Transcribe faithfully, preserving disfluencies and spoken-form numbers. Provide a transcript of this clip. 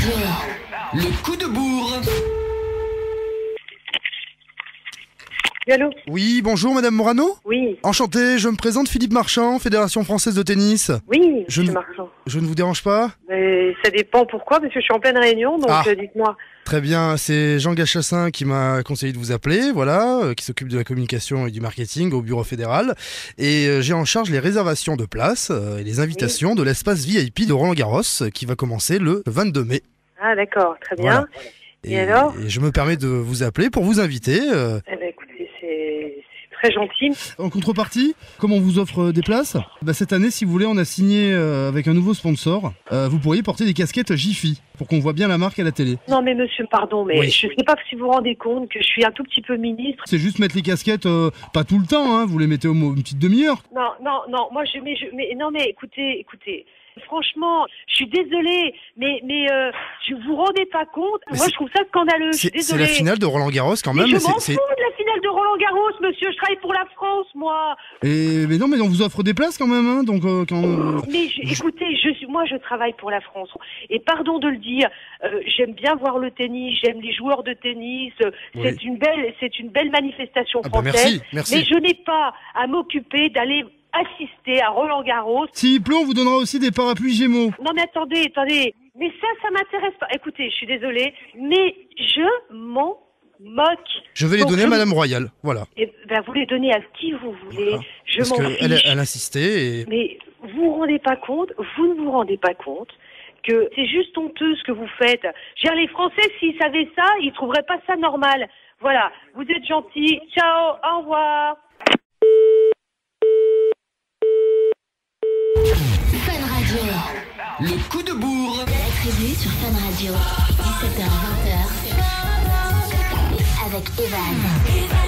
Radio, le coup de bourre. Allô ? Oui, bonjour Madame Morano. Oui. Enchanté, je me présente Philippe Marchand, Fédération Française de Tennis. Oui, Je monsieur ne- Marchand. Je ne vous dérange pas ? Mais ça dépend pourquoi, parce que je suis en pleine réunion, donc Ah. euh, dites-moi. Très bien, c'est Jean Gachassin qui m'a conseillé de vous appeler, voilà, euh, qui s'occupe de la communication et du marketing au bureau fédéral. Et euh, j'ai en charge les réservations de places euh, et les invitations de l'espace V I P de Roland-Garros euh, qui va commencer le vingt-deux mai. Ah d'accord, très bien. Voilà. Et alors et je me permets de vous appeler pour vous inviter. euh, Eh ben écoutez, c'est c'est très gentil. En contrepartie, comme on vous offre des places, bah cette année, si vous voulez, on a signé euh, avec un nouveau sponsor. Euh, vous pourriez porter des casquettes Jiffy pour qu'on voit bien la marque à la télé. Non mais monsieur, pardon, mais Oui. je sais pas si vous vous rendez compte que je suis un tout petit peu ministre. C'est juste mettre les casquettes, euh, pas tout le temps, hein, vous les mettez au mo- une petite demi-heure. Non, non, non, moi je mais je mais non mais écoutez, écoutez. Franchement, je suis désolée, mais mais euh, je vous rendez pas compte. Mais Moi, c'est- je trouve ça scandaleux. Je suis C'est c'est désolée. la finale de Roland Garros quand Mais même. je c'est- m'en c'est- fous de la finale de Roland Garros, monsieur. Je travaille pour la France, moi. Et mais non, mais on vous offre des places quand même, hein, donc euh, quand. euh, Mais je- écoutez, je suis, moi, je travaille pour la France. Et pardon de le dire, euh, j'aime bien voir le tennis, j'aime les joueurs de tennis. euh, Oui. C'est une belle, c'est une belle manifestation Ah bah française. merci, merci. Mais je n'ai pas à m'occuper d'aller assister à Roland Garros. S'il pleut, on vous donnera aussi des parapluies Gémeaux. Non mais attendez, attendez. Mais ça, ça m'intéresse pas. Écoutez, je suis désolée, mais je m'en moque. Je vais les Donc, donner à je- Madame Royal, voilà. Eh ben, vous les donnez à qui vous voulez. Voilà. Je Parce m'en qu'elle fiche. elle insistait et. Mais vous vous rendez pas compte, vous ne vous rendez pas compte que c'est juste honteux ce que vous faites. Je veux dire, les Français, s'ils savaient ça, ils trouveraient pas ça normal. Voilà, vous êtes gentils. Ciao, au revoir. Fun Radio, Le coup de bourre. la tribu sur Fun Radio, dix-sept heures vingt avec Evan.